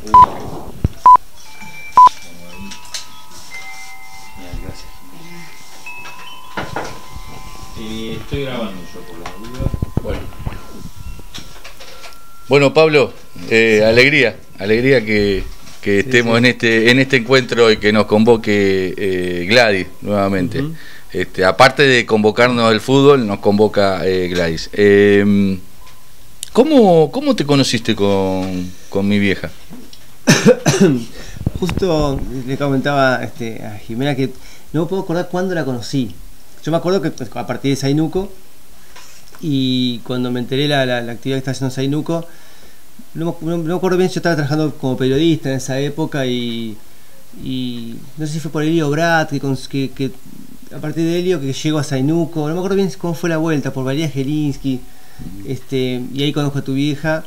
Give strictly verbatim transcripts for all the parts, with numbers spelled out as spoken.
Gracias. Eh, estoy grabando yo por la duda. Bueno. Bueno, Pablo, eh, alegría, alegría que, que sí, estemos sí. en este en este encuentro y que nos convoque eh, Gladys nuevamente. Uh-huh. Este, aparte de convocarnos al fútbol, nos convoca eh, Gladys. Eh, ¿cómo, ¿Cómo te conociste con, con mi vieja? Justo le comentaba este, a Jimena que no me puedo acordar cuándo la conocí. Yo me acuerdo que pues, a partir de Zainuco, y cuando me enteré la, la, la actividad que estaba haciendo Zainuco, no, no, no me acuerdo bien, yo estaba trabajando como periodista en esa época y, y no sé si fue por Elio Brat, que, que, que a partir de Elio que llegó a Zainuco, no me acuerdo bien cómo fue la vuelta, por María Gelinsky, este, y ahí conozco a tu vieja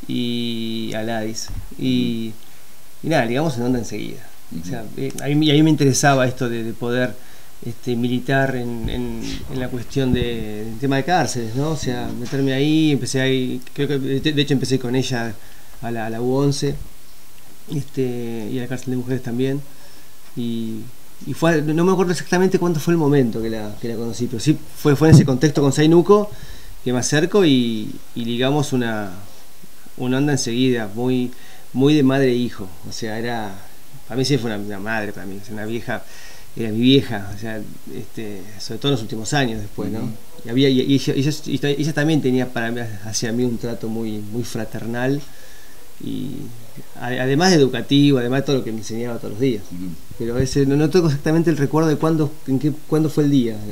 y a Gladys. Y, y nada, digamos en onda enseguida. O sea, a mí, a mí me interesaba esto de, de poder este, militar en, en, en la cuestión de, del tema de cárceles, ¿no? O sea, meterme ahí, empecé ahí, creo que de hecho empecé con ella a la, a la U once, este, y a la cárcel de mujeres también. Y, y fue, no me acuerdo exactamente cuánto fue el momento que la, que la conocí, pero sí fue, fue en ese contexto con Zainuco que me acerco y, y ligamos una, una onda enseguida, muy, muy de madre e hijo. O sea, era, para mí sí fue una, una madre, para mí, una vieja, era mi vieja, o sea, este, sobre todo en los últimos años después, ¿no? Y, había, y, y ella, ella, ella también tenía para mí, hacia mí un trato muy, muy fraternal y además de educativo, además de todo lo que me enseñaba todos los días. Uh-huh. Pero ese, no, no tengo exactamente el recuerdo de cuándo, en qué, cuándo fue el día.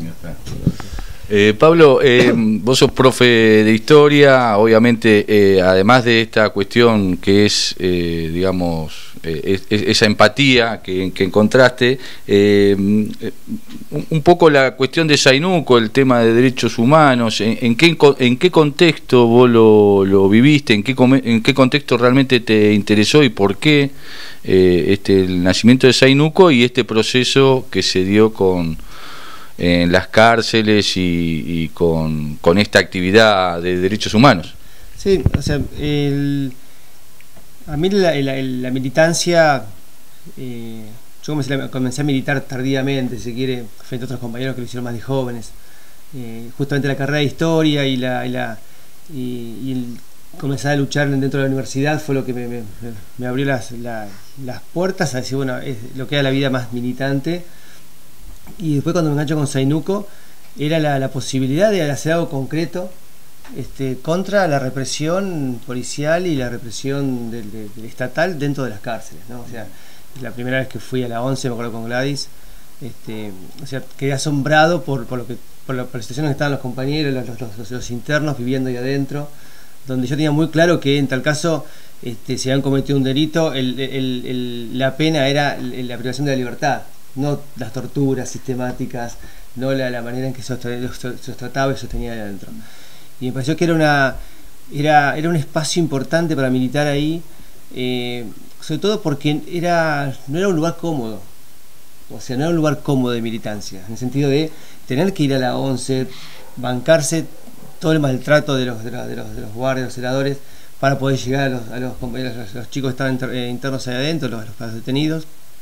Eh, Pablo, eh, vos sos profe de historia, obviamente, eh, además de esta cuestión que es, eh, digamos, eh, es, esa empatía que, que encontraste, eh, un, un poco la cuestión de Zainuco, el tema de derechos humanos, ¿en, en, qué, en qué contexto vos lo, lo viviste, en qué, en qué contexto realmente te interesó y por qué eh, este, el nacimiento de Zainuco y este proceso que se dio con en las cárceles y, y con, con esta actividad de derechos humanos? Sí, o sea, el, a mí la, la, la militancia, eh, yo comencé, comencé a militar tardíamente, si quiere, frente a otros compañeros que lo hicieron más de jóvenes. Eh, justamente la carrera de historia y, la, y, la, y, y el comenzar a luchar dentro de la universidad fue lo que me, me, me abrió las, la, las puertas a decir, bueno, es lo que era la vida más militante. Y después cuando me engancho con Zainuco era la, la posibilidad de hacer algo concreto este, contra la represión policial y la represión del, del, del estatal dentro de las cárceles, ¿no? O sea, la primera vez que fui a la once, me acuerdo con Gladys, este, o sea, quedé asombrado por, por, lo que, por, la, por la situación en que estaban los compañeros, los, los, los, los internos viviendo ahí adentro, donde yo tenía muy claro que en tal caso este, si habían cometido un delito, el, el, el, la pena era la privación de la libertad, no las torturas sistemáticas, no la, la manera en que se los trataba y se sostenía de adentro. Y me pareció que era una era, era un espacio importante para militar ahí, eh, sobre todo porque era no era un lugar cómodo, o sea, no era un lugar cómodo de militancia, en el sentido de tener que ir a la once, bancarse todo el maltrato de los, de los, de los, de los guardias, los celadores, para poder llegar a los, a los, compañeros, los, los chicos que estaban inter, eh, internos ahí adentro, los, los detenidos.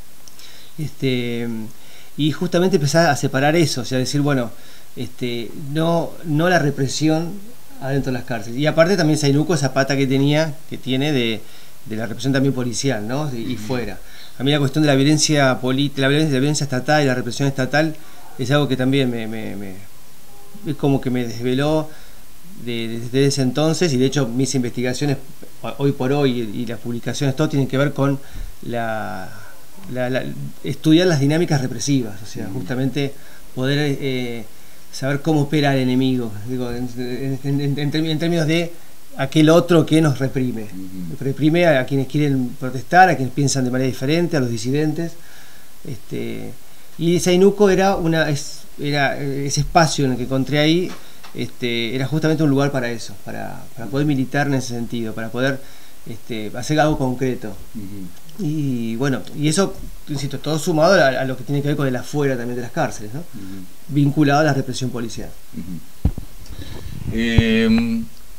Este, y justamente empezar a separar eso, o sea, decir, bueno, este, no, no la represión adentro de las cárceles. Y aparte también Zainuco, esa pata que tenía, que tiene de, de la represión también policial, ¿no? Y, y fuera. A mí la cuestión de la violencia política, la violencia, la violencia estatal y la represión estatal es algo que también me, me, me es como que me desveló de, de, desde ese entonces, y de hecho mis investigaciones hoy por hoy y las publicaciones todo tienen que ver con la La, la, estudiar las dinámicas represivas, o sea, justamente poder eh, saber cómo opera el enemigo, digo, en, en, en, en, en términos de aquel otro que nos reprime, uh-huh. reprime a, a quienes quieren protestar, a quienes piensan de manera diferente, a los disidentes, este, y Zainuco era una es, era ese espacio en el que encontré ahí, este, era justamente un lugar para eso, para, para poder militar en ese sentido, para poder este, hacer algo concreto. Uh-huh. Y bueno, y eso, insisto, todo sumado a, a lo que tiene que ver con el afuera también de las cárceles, ¿no? Uh-huh. Vinculado a la represión policial. Uh-huh. eh,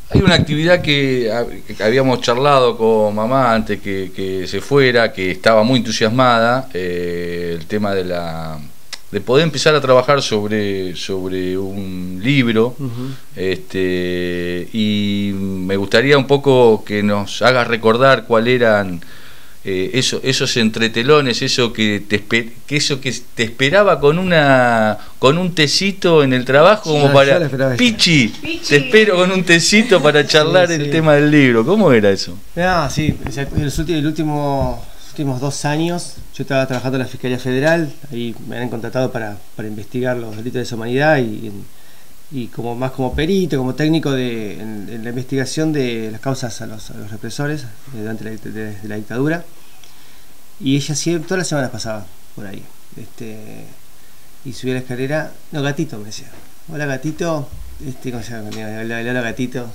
Hay una actividad que, que habíamos charlado con mamá antes que, que se fuera, que estaba muy entusiasmada, eh, el tema de la de poder empezar a trabajar sobre, sobre un libro, uh-huh. este, y me gustaría un poco que nos hagas recordar cuáles eran eh, eso, esos entretelones, eso que te esper, que eso que te esperaba con una con un tecito en el trabajo, como no, para Pichi, Pichi, te espero con un tecito para charlar sí, sí. el tema del libro. ¿Cómo era eso? Ah, sí, los últimos, el último, los últimos dos años yo estaba trabajando en la Fiscalía Federal, ahí me han contratado para, para investigar los delitos de deshumanidad y, y como más como perito, como técnico de, en, en la investigación de las causas a los, a los represores durante la, de, de la dictadura. Y ella siempre, todas las semanas pasaba por ahí, este, y subía la escalera. No, Gatito, me decía. Hola, Gatito. Este, ¿cómo se llama? Hola, Gatito.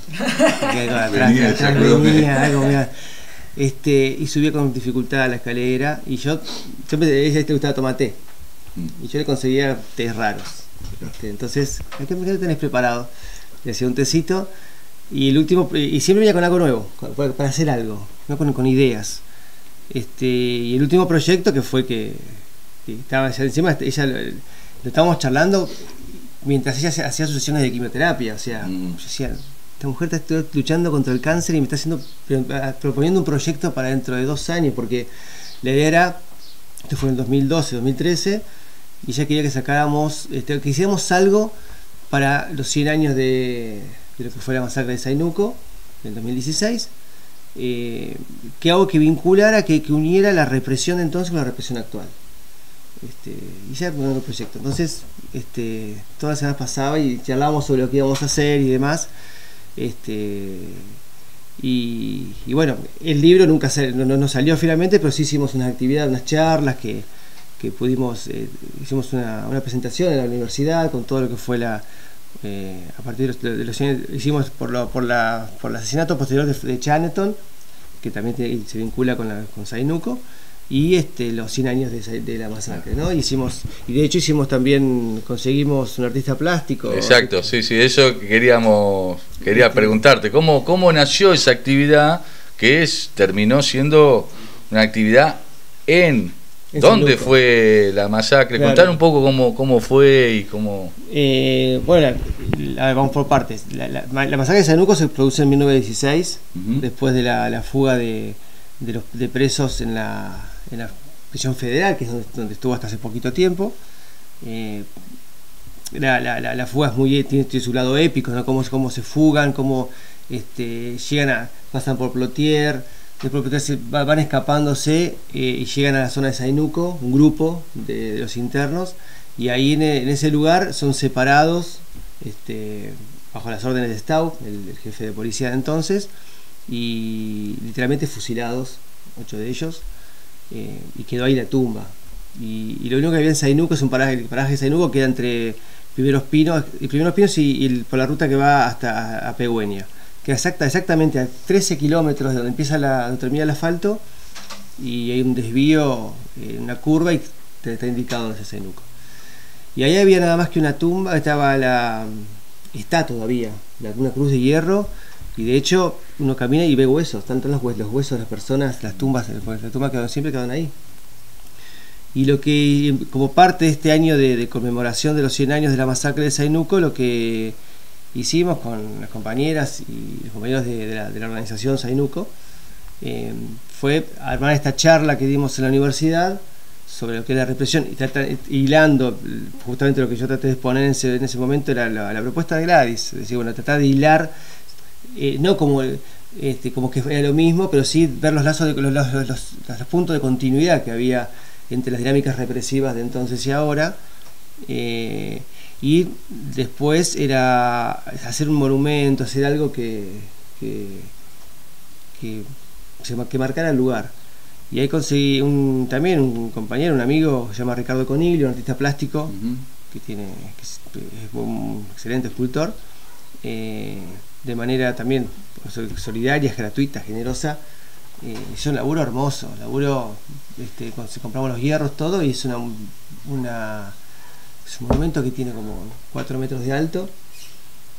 Este, y subía con dificultad a la escalera. Y yo, siempre a ella le gustaba tomar té. Y yo le conseguía tés raros. Este, entonces, ¿qué me tenés preparado? Le hacía un tecito. Y el último, y siempre venía con algo nuevo, para hacer algo, no con, con ideas. Este, y el último proyecto que fue que, que estaba encima, ella lo, lo estábamos charlando mientras ella hacía sus sesiones de quimioterapia. O sea, mm. yo decía, esta mujer está luchando contra el cáncer y me está haciendo proponiendo un proyecto para dentro de dos años, porque la idea era, esto fue en el dos mil doce, dos mil trece, y ella quería que sacáramos, este, que hiciéramos algo para los cien años de, de lo que fue la masacre de Zainuco, en dos mil dieciséis. Eh, que algo que vinculara, que, que uniera la represión de entonces con la represión actual. Este, y ya con el proyecto. Entonces, este, todas las semanas pasaba y charlábamos sobre lo que íbamos a hacer y demás. Este, y, y bueno, el libro nunca se, no, no salió finalmente, pero sí hicimos unas actividades, unas charlas que, que pudimos, eh, hicimos una, una presentación en la universidad con todo lo que fue la. Eh, a partir de los, de los hicimos por, lo, por, la, por el asesinato posterior de, de Chaneton, que también te, se vincula con, la, con Zainuco, y este, los cien años de, de la masacre, ¿no? Hicimos, y de hecho hicimos también, conseguimos un artista plástico. Exacto, sí, sí, eso queríamos, quería preguntarte, ¿cómo, cómo nació esa actividad que es, terminó siendo una actividad en... ¿Dónde fue la masacre? Claro. Contar un poco cómo, cómo fue y cómo... Eh, bueno, la, la, vamos por partes. La, la, la masacre de Zainuco se produce en mil novecientos dieciséis, uh-huh. después de la, la fuga de, de, los, de presos en la, en la prisión federal, que es donde, donde estuvo hasta hace poquito tiempo. Eh, la, la, la, la fuga es muy, tiene, tiene su lado épico, ¿no? Cómo, cómo se fugan, cómo este, llegan a, pasan por Plotier. Después van escapándose eh, y llegan a la zona de Zainuco, un grupo de, de los internos, y ahí en, en ese lugar son separados este, bajo las órdenes de Stau, el, el jefe de policía de entonces, y literalmente fusilados, ocho de ellos, eh, y quedó ahí la tumba. Y, y lo único que había en Zainuco es un paraje, el paraje de Zainuco queda entre Primeros Pinos, y Primeros Pinos y, y el, por la ruta que va hasta a, a Pegüeña. Que exacta, exactamente a trece kilómetros de donde empieza la, donde termina el asfalto, y hay un desvío, eh, una curva, y te está indicado donde es Zainuco. Y ahí había nada más que una tumba, estaba la. Está todavía, la, una cruz de hierro, y de hecho uno camina y ve huesos, están los huesos, los huesos de las personas, las tumbas, las tumbas quedan, siempre quedan ahí. Y lo que, como parte de este año de, de conmemoración de los cien años de la masacre de Zainuco, lo que hicimos con las compañeras y los compañeros de, de, la, de la organización Zainuco eh, fue armar esta charla que dimos en la universidad sobre lo que es la represión, y tratar, hilando justamente lo que yo traté de exponer en ese, en ese momento era la, la propuesta de Gladys, es decir, bueno, tratar de hilar eh, no como, este, como que era lo mismo, pero sí ver los lazos, de, los, los, los, los puntos de continuidad que había entre las dinámicas represivas de entonces y ahora. eh, Y después era hacer un monumento, hacer algo que, que, que, que marcara el lugar. Y ahí conseguí un, también un compañero, un amigo, que se llama Ricardo Coniglio, un artista plástico, uh-huh. que, tiene, que es, es un excelente escultor, eh, de manera también solidaria, gratuita, generosa. Eh, es un laburo hermoso, laburo, este, compramos los hierros, todo, y es una... una es un monumento que tiene como cuatro metros de alto,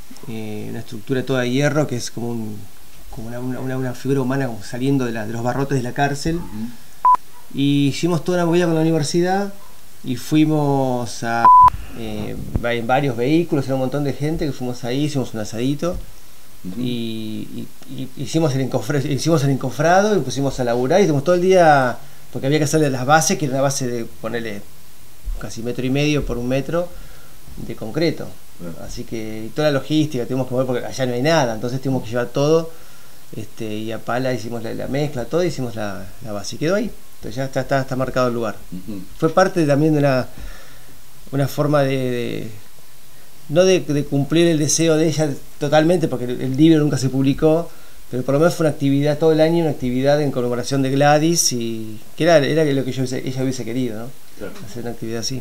eh, una estructura toda de hierro que es como, un, como una, una, una figura humana como saliendo de, la, de los barrotes de la cárcel. Uh-huh. Y hicimos toda una movida con la universidad y fuimos a eh, en varios vehículos, era un montón de gente que fuimos ahí, hicimos un asadito. Uh-huh. y, y, y hicimos el encofrado, hicimos el encofrado y pusimos a laburar y estuvimos todo el día, porque había que hacerle las bases, que era una base de ponerle casi metro y medio por un metro de concreto. Uh-huh. Así que y toda la logística tuvimos que mover porque allá no hay nada, entonces tuvimos que llevar todo, este, y a pala hicimos la, la mezcla, todo, y hicimos la, la base y quedó ahí. Entonces ya está, está, está marcado el lugar. Uh-huh. Fue parte también de una, una forma de, de no de, de cumplir el deseo de ella totalmente, porque el, el libro nunca se publicó, pero por lo menos fue una actividad todo el año, una actividad en conmemoración de Gladys, y que era, era lo que yo, ella hubiese querido, ¿no? Claro. Hacer una actividad así.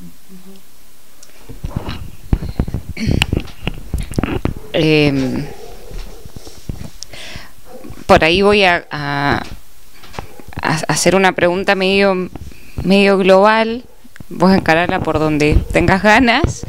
Eh, por ahí voy a, a, a hacer una pregunta medio, medio global, vos encararla por donde tengas ganas.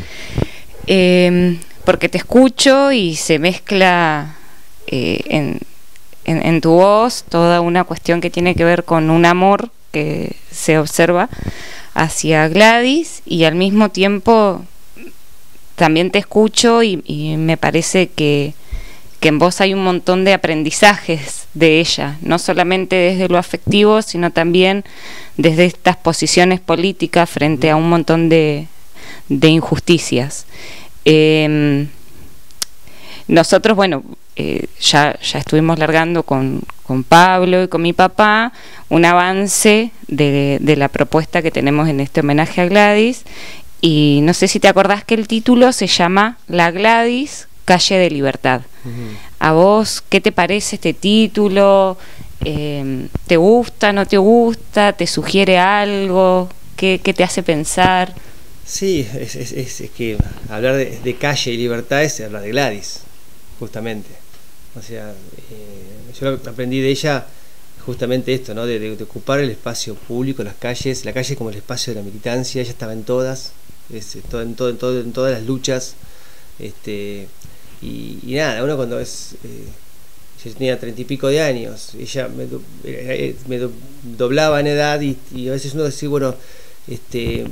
Eh, porque te escucho y se mezcla eh, en, en, en tu voz toda una cuestión que tiene que ver con un amor que se observa hacia Gladys, y al mismo tiempo también te escucho y, y me parece que, que en vos hay un montón de aprendizajes de ella, no solamente desde lo afectivo, sino también desde estas posiciones políticas frente a un montón de de injusticias. Eh, nosotros, bueno, eh, ya, ya estuvimos largando con, con Pablo y con mi papá un avance de, de la propuesta que tenemos en este homenaje a Gladys, y no sé si te acordás que el título se llama La Gladys, Calle de Libertad. Uh-huh. ¿A vos qué te parece este título? Eh, ¿te gusta, no te gusta? ¿Te sugiere algo? ¿Qué, qué te hace pensar? Sí, es, es, es, es que hablar de, de calle y libertad es hablar de Gladys, justamente. O sea, eh, yo aprendí de ella justamente esto, ¿no? De, de, de ocupar el espacio público, las calles, la calle como el espacio de la militancia. Ella estaba en todas, es, todo, en, todo, en, todo, en todas las luchas. Este, y, y nada, uno cuando es... Eh, yo tenía treinta y pico de años, ella me, do, eh, me do, doblaba en edad y, y a veces uno decía, bueno, este...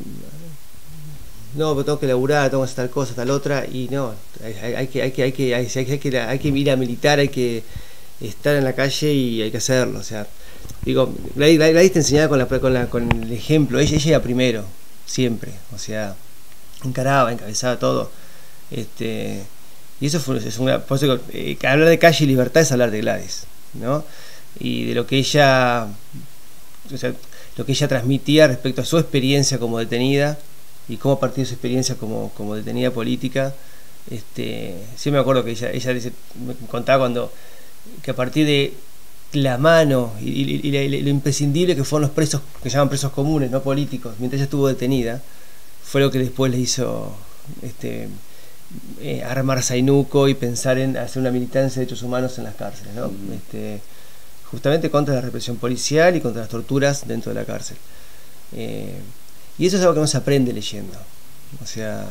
no, pero tengo que laburar, tengo que hacer tal cosa, tal otra, y no, hay, hay, que, hay, que, hay, que, hay, que, hay, que, hay que ir a militar, hay que estar en la calle y hay que hacerlo. O sea, digo, Gladys, Gladys te enseñaba con, la, con, la, con el ejemplo, ella, ella era primero, siempre, o sea, encaraba, encabezaba todo. Este, y eso fue, es una, por eso, eh, hablar de calle y libertad es hablar de Gladys, ¿no? Y de lo que ella, o sea, lo que ella transmitía respecto a su experiencia como detenida, y cómo a partir de su experiencia como, como detenida política, este, sí me acuerdo que ella, ella dice, me contaba cuando, que a partir de la mano y, y, y, y lo imprescindible que fueron los presos, que llaman presos comunes, no políticos, mientras ella estuvo detenida, fue lo que después le hizo este, eh, armar Zainuco y pensar en hacer una militancia de derechos humanos en las cárceles, ¿no? Mm. Este, justamente contra la represión policial y contra las torturas dentro de la cárcel. Eh, Y eso es algo que no se aprende leyendo. O sea,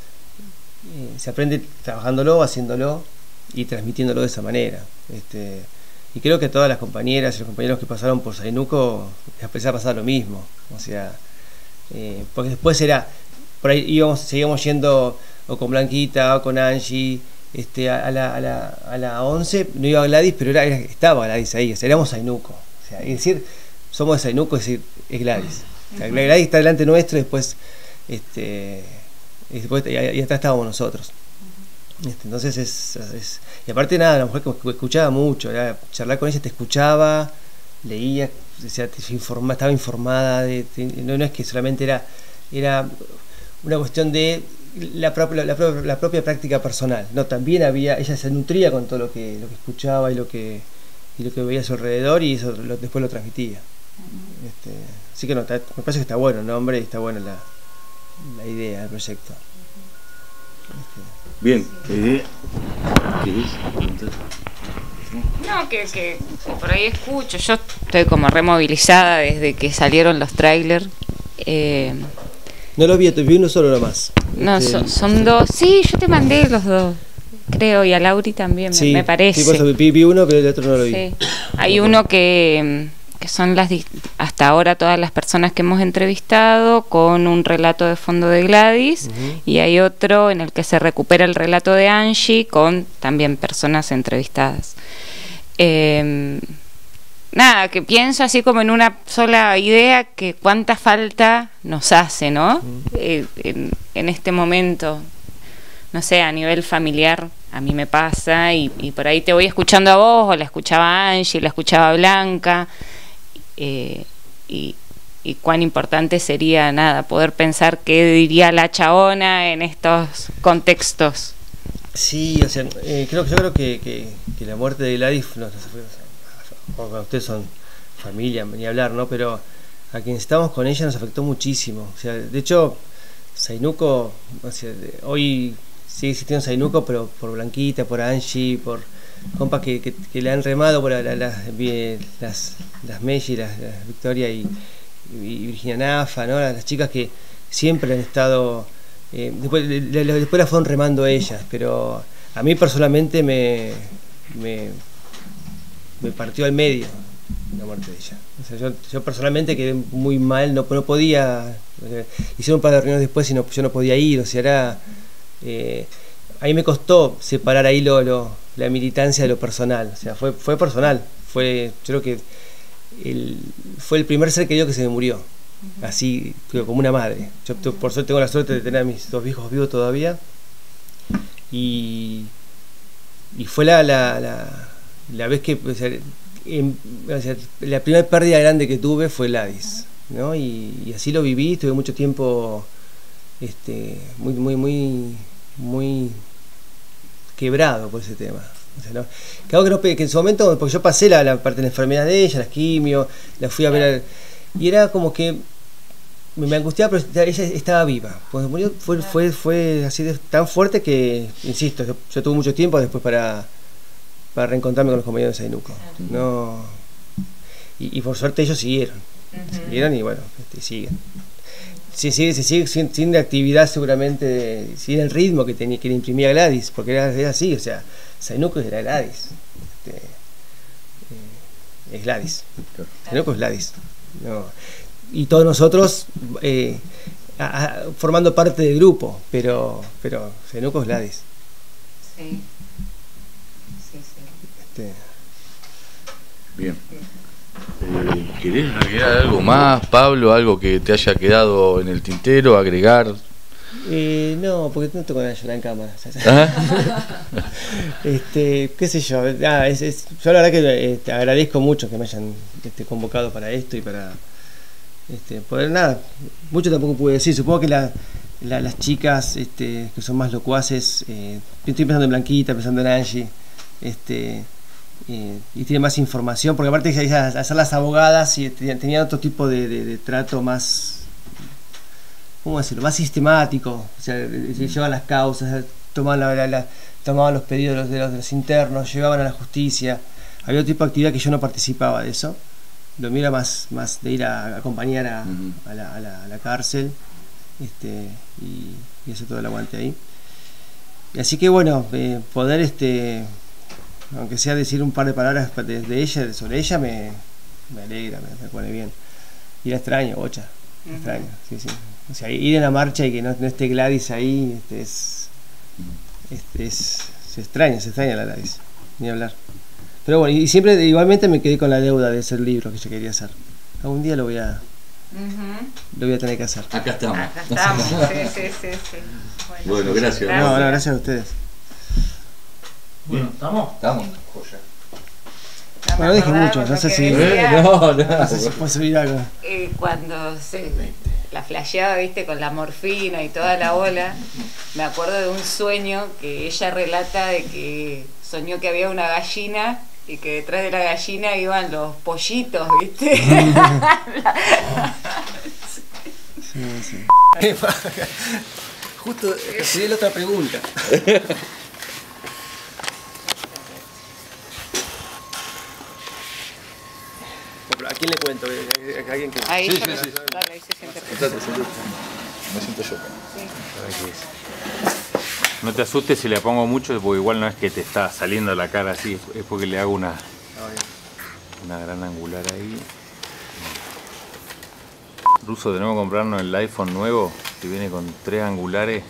eh, se aprende trabajándolo, haciéndolo y transmitiéndolo de esa manera. Este, y creo que todas las compañeras y los compañeros que pasaron por Zainuco les empezó a pasar lo mismo. O sea, eh, porque después era, por ahí íbamos, seguíamos yendo o con Blanquita o con Angie, este, a, a, la, a, la, a la once, no iba Gladys, pero era, era, estaba Gladys ahí, o sea, éramos Zainuco. O sea, es decir, somos de Zainuco, es decir, es Gladys. O sea, Gladys está delante nuestro, y después, este, y, después y, y atrás estábamos nosotros. Este, entonces es, es. Y aparte, nada, la mujer que escuchaba mucho, era, charlar con ella, te escuchaba, leía, o sea, te informa, estaba informada. De, te, no, no es que solamente era, era una cuestión de la propia, la, propia, la propia práctica personal. No, también había, ella se nutría con todo lo que, lo que escuchaba y lo que, y lo que veía a su alrededor, y eso lo, después lo transmitía. Este, así que no, está, me parece que está bueno el nombre y está buena la, la idea del proyecto. Este. Bien, eh, ¿qué es? No, que, que por ahí escucho, yo estoy como removilizada desde que salieron los trailers. Eh, no los vi, vi uno solo nomás. No, este, son, son dos, sí, yo te mandé los dos. creo, y a Lauri también, sí, me parece. Sí, por eso vi, vi uno, pero el otro no lo vi. Sí. Hay uno que, que son las hasta ahora todas las personas que hemos entrevistado con un relato de fondo de Gladys, uh-huh. y hay otro en el que se recupera el relato de Angie con también personas entrevistadas. Eh, nada, que pienso así como en una sola idea, que cuánta falta nos hace, ¿no? Uh-huh. Eh, en, en este momento, no sé, a nivel familiar, a mí me pasa, y, y por ahí te voy escuchando a vos, o la escuchaba Angie, la escuchaba Blanca, eh, y, y cuán importante sería, nada, poder pensar qué diría la chabona en estos contextos. Sí, o sea, eh, creo, yo creo que, que, que la muerte de Gladys, no, no, no, ustedes son familia, ni hablar, ¿no? Pero a quienes estábamos con ella nos afectó muchísimo. O sea, de hecho, Zainuko, o sea, hoy sigue existiendo Zainuko, pero por Blanquita, por Angie, por compas que, que, que le han remado, por la, la, la, las, las Meji, las, las Victoria y, y Virginia Nafa, ¿no? Las, las chicas que siempre han estado... Eh, después, le, le, después la fueron remando ellas, pero a mí personalmente me, me, me partió al medio la muerte de ella. O sea, yo, yo personalmente quedé muy mal, no, no podía, o sea, hicieron un par de reuniones después y no, yo no podía ir, o sea, era, eh, a mí me costó separar ahí lo, lo, la militancia de lo personal, o sea, fue, fue personal, fue, yo creo que el, fue el primer ser querido que se me murió. Así, como una madre. Yo por suerte tengo la suerte de tener a mis dos hijos vivos todavía. Y, y fue la, la, la, la vez que... O sea, en, o sea, la primera pérdida grande que tuve fue Gladys, ¿no? Y, y así lo viví, estuve mucho tiempo este, muy, muy, muy, muy quebrado por ese tema. O sea, no, claro que, no, que en su momento, porque yo pasé la, la parte de la enfermedad de ella, las quimio, la fui a ver... Al, y era como que me angustiaba, pero ella estaba viva. Cuando murió fue, fue, fue así de, tan fuerte que, insisto, yo, yo tuve mucho tiempo después para, para reencontrarme con los compañeros de Zainuko. No, y, y por suerte ellos siguieron. Uh-huh. Siguieron y bueno, este, siguen. Se sigue, se sigue sin, sin actividad seguramente, sin el ritmo que, tenía, que le imprimía Gladys, porque era, era así, o sea, Zainuko era Gladys. Este, eh, es Gladys. Zainuko es Gladys. No. Y todos nosotros eh, a, a, formando parte del grupo, pero pero Zainuko es Gladys. Sí. Sí, sí. Este... Bien. Eh, ¿Querés agregar algo más, Pablo? ¿Algo que te haya quedado en el tintero? ¿Agregar? Eh, no, porque no tengo nada de llorar en cámara. este, qué sé yo. Ah, es, es, yo la verdad que eh, te agradezco mucho que me hayan este, convocado para esto y para este, poder nada. Mucho tampoco pude decir. Supongo que la, la, las chicas este, que son más locuaces, eh, estoy pensando en Blanquita, pensando en Angie, este, eh, y tienen más información, porque aparte de hacer las abogadas y tenían, tenían otro tipo de, de, de trato más, ¿cómo decirlo?, más sistemático. O sea, llevaban las causas, tomaban, la, la, la, tomaban los pedidos de los, de, los, de los internos, llevaban a la justicia. Había otro tipo de actividad que yo no participaba de eso. Lo mío era más, más de ir a, a acompañar a, uh-huh. a, la, a, la, a la cárcel este, y, y hacer todo el aguante ahí. Y así que bueno, eh, poder, este, aunque sea decir un par de palabras de, de ella, sobre ella, me, me alegra, me, me pone bien. Y la extraño, bocha, la uh-huh. extraño, sí, sí. O sea, ir en la marcha y que no, no esté Gladys ahí, este es, este es, se extraña, se extraña la Gladys, ni hablar. Pero bueno, y siempre, igualmente me quedé con la deuda de ese libro que yo quería hacer. Algún día lo voy a, uh-huh. lo voy a tener que hacer. Acá estamos. Acá estamos, sí, sí, sí, sí. Bueno, bueno gracias. gracias. No, no, gracias a ustedes. Bueno, ¿estamos? Estamos. No bueno, dije mucho, no sé si... Decía, no, no, no sé si puedo subir algo. Eh, cuando se la flasheaba, viste, con la morfina y toda la bola, me acuerdo de un sueño que ella relata de que soñó que había una gallina y que detrás de la gallina iban los pollitos, viste. Sí, sí. Justo sería la otra pregunta. ¿A quién le cuento? ¿A alguien que... Ahí sí, sí, sí, sí. Dale, ahí se siente. Sentate, sentate. Me siento yo. Sí. No te asustes si le pongo mucho, porque igual no es que te está saliendo la cara así, es porque le hago una, una gran angular ahí. Ruso, tenemos que comprarnos el iPhone nuevo, que viene con tres angulares.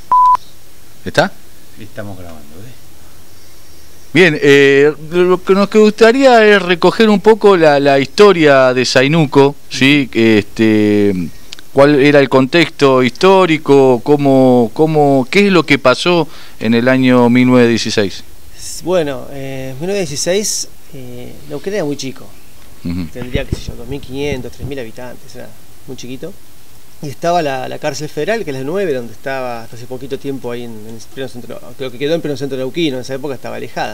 ¿Está? Estamos grabando, ¿eh? Bien, eh, lo que nos gustaría es recoger un poco la, la historia de Zainuco, ¿sí? Este, ¿cuál era el contexto histórico? Cómo, cómo, ¿Qué es lo que pasó en el año mil novecientos dieciséis? Bueno, en eh, mil novecientos dieciséis eh, Neuquén era muy chico. Uh-huh. Tendría, qué sé yo, dos mil quinientos, tres mil habitantes, era muy chiquito. Y estaba la, la cárcel federal, que es la nueve, donde estaba hasta hace poquito tiempo ahí en, en el pleno centro, creo que quedó en pleno centro neuquino, en esa época estaba alejada.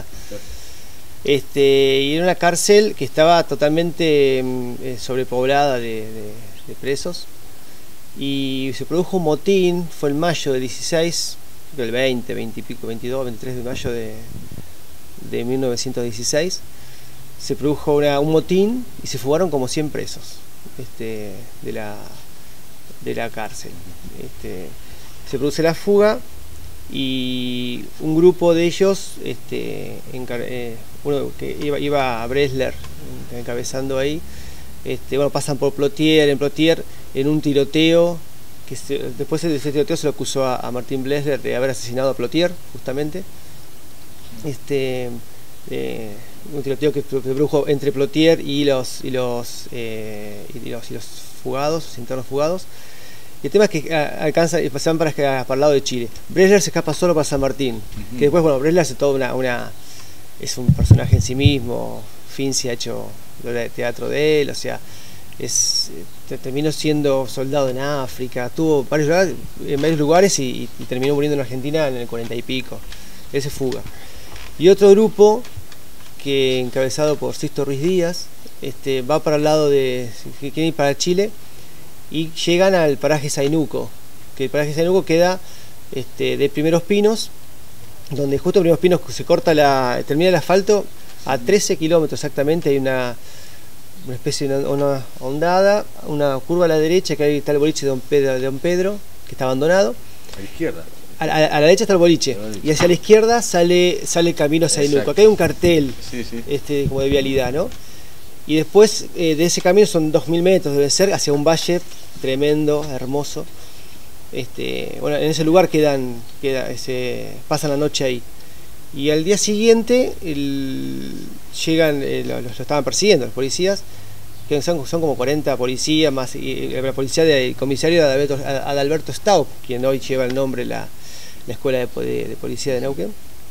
Este, y era una cárcel que estaba totalmente eh, sobrepoblada de, de, de presos. Y se produjo un motín, fue en mayo del dieciséis, del veinte, veinte y pico, veintidós, veintitrés de mayo de, de mil novecientos dieciséis. Se produjo una, un motín y se fugaron como cien presos este, de la... de la cárcel. Este, se produce la fuga y un grupo de ellos, este, eh, uno que iba, iba a Bresler encabezando ahí, este, bueno, pasan por Plotier, en Plotier, en un tiroteo, que se, después de ese tiroteo se lo acusó a, a Martín Bresler de haber asesinado a Plotier, justamente. Este, eh, un tiroteo que se produjo entre Plotier y los, y los, eh, y los, y los fugados, los internos fugados. Y el tema es que alcanza y pasan para, para el lado de Chile. Bresler se escapa solo para San Martín, uh-huh. Que después, bueno, Bresler hace toda una, una... es un personaje en sí mismo. Finzi ha hecho de teatro de él, o sea, es terminó siendo soldado en África, tuvo varios lugares, en varios lugares y, y terminó muriendo en Argentina en el cuarenta y pico. Él se fuga. Y otro grupo, que encabezado por Sisto Ruiz Díaz, este, va para el lado de... que quiere ir para Chile, y llegan al paraje Zainuco, que el paraje Zainuco queda este, de Primeros Pinos, donde justo Primeros Pinos se corta la, termina el asfalto a trece kilómetros exactamente. Hay una, una especie de una, una ondada, una curva a la derecha, que ahí está el boliche de Don Pedro, de Don Pedro, que está abandonado. A la izquierda. A, a, a la derecha está el boliche, y hacia la izquierda sale, sale el camino a Zainuco. Acá hay un cartel, sí, sí. Este, como de vialidad, ¿no? Y después eh, de ese camino son dos mil metros, debe ser, hacia un valle tremendo, hermoso. Este, bueno, en ese lugar quedan, queda, ese, pasan la noche ahí. Y al día siguiente el, llegan, eh, lo, lo estaban persiguiendo los policías, que son, son como cuarenta policías, más y, la policía del comisario de Adalberto, Adalberto Staub, quien hoy lleva el nombre la, la escuela de, de, de policía de Neuquén.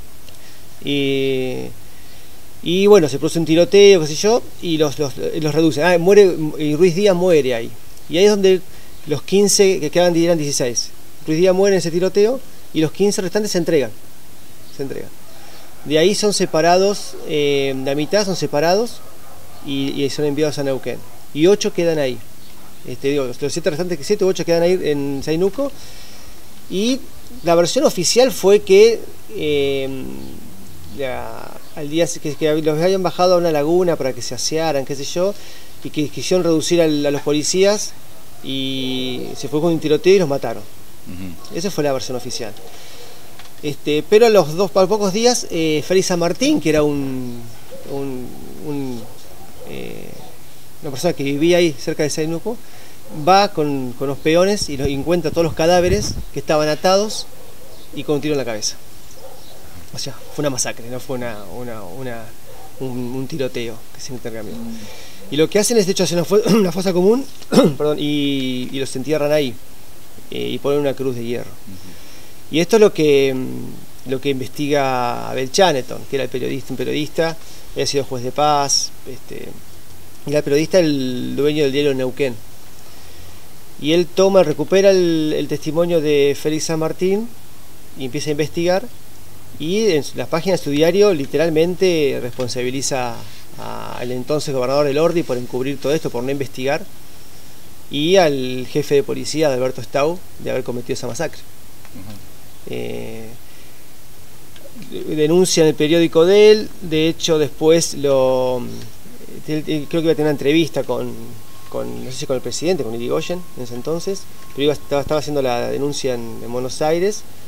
Y... Y bueno, se produce un tiroteo, qué sé yo, y los, los, los reducen. Ah, muere, y Ruiz Díaz muere ahí. Y ahí es donde los quince que quedan eran dieciséis. Ruiz Díaz muere en ese tiroteo y los quince restantes se entregan. Se entregan. De ahí son separados, eh, la mitad son separados y, y son enviados a Neuquén. Y ocho quedan ahí. Este, digo, los siete restantes, siete u ocho quedan ahí en Zainuco. Y la versión oficial fue que... Eh, la, al día que, que los habían bajado a una laguna para que se asearan, qué sé yo, y que quisieron reducir al, a los policías y se fue con un tiroteo y los mataron. Uh-huh. Esa fue la versión oficial. Este, pero a los dos, a los pocos días, eh, Félix San Martín, que era un, un, un eh, una persona que vivía ahí cerca de Zainuco, va con, con los peones y, los, y encuentra todos los cadáveres que estaban atados y con un tiro en la cabeza. O sea, fue una masacre, no fue una, una, una, un, un tiroteo que se intercambió. Mm. Y lo que hacen es, de hecho, hacer una, una fosa común perdón, y, y los entierran ahí eh, y ponen una cruz de hierro. Uh-huh. Y esto es lo que, lo que investiga Abel Chaneton, que era el periodista, un periodista, había sido juez de paz, este, y era el periodista, el dueño del diario Neuquén. Y él toma, recupera el, el testimonio de Félix San Martín y empieza a investigar. Y en las páginas de su diario literalmente responsabiliza al entonces gobernador del Ordi por encubrir todo esto, por no investigar, y al jefe de policía, Adalberto Staub, de haber cometido esa masacre. Uh-huh. eh, denuncia en el periódico de él, de hecho después lo él, él, creo que iba a tener una entrevista con, con no sé si con el presidente, con Irigoyen en ese entonces, pero iba, estaba, estaba haciendo la denuncia en, en Buenos Aires.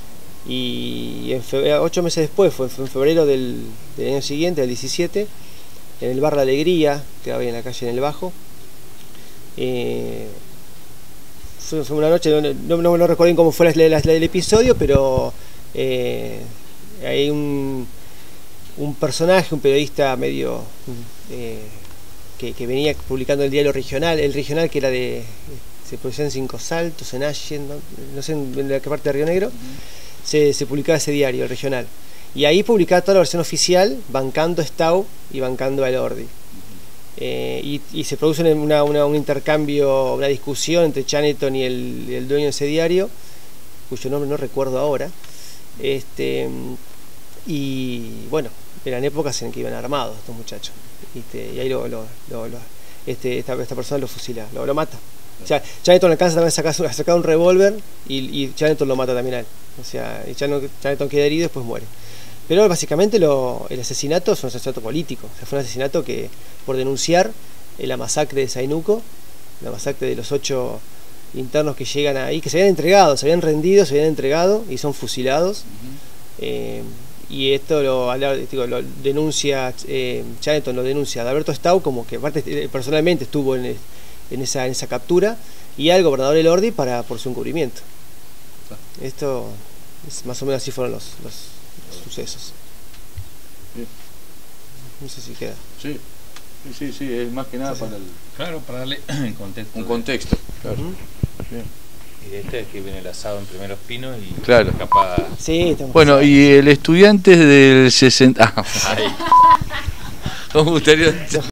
Y en febrero, ocho meses después, fue en febrero del, del año siguiente, del diecisiete, en el bar La Alegría, que había en la calle en el Bajo. Eh, fue, fue una noche, no, no, no recuerdo bien cómo fue la, la, la, el episodio, pero eh, hay un, un personaje, un periodista medio eh, que, que venía publicando el diario regional, el regional que era de, se producía en Cinco Saltos, en Allen, no, no sé en la parte de Río Negro. Se, se publicaba ese diario, el regional. Y ahí publicaba toda la versión oficial, bancando a Stau y bancando a Elordi. Eh, y, y se produce una, una, un intercambio, una discusión entre Chaneton y el, el dueño de ese diario, cuyo nombre no recuerdo ahora. Este, y bueno, eran épocas en que iban armados estos muchachos. Este, y ahí lo, lo, lo, lo, este, esta, esta persona lo fusila, lo, lo mata. O sea, Chaneton alcanza también a sacar, a sacar un revólver y, y Chaneton lo mata también a él. O sea, Chaneton queda herido y después muere. Pero básicamente lo, el asesinato es un asesinato político. O sea, fue un asesinato que, por denunciar la masacre de Zainuco, la masacre de los ocho internos que llegan ahí, que se habían entregado, se habían rendido, se habían entregado y son fusilados. Uh-huh. eh, y esto lo, digo, lo denuncia, eh, Chaneton lo denuncia a Alberto Stau, como que aparte personalmente estuvo en, el, en, esa, en esa captura, y al gobernador Elordi para, por su encubrimiento. Esto es, más o menos así fueron los, los, los sucesos. Bien. No sé si queda. Sí, sí, sí, sí, es más que nada sí, para el... Claro, para darle contexto. Un contexto, claro. Uh-huh. Bien. Y de este es que viene el asado en Primeros Pinos y claro. Capaz... Sí, bueno, y el estudiante del sesenta... Ah, me gustaría...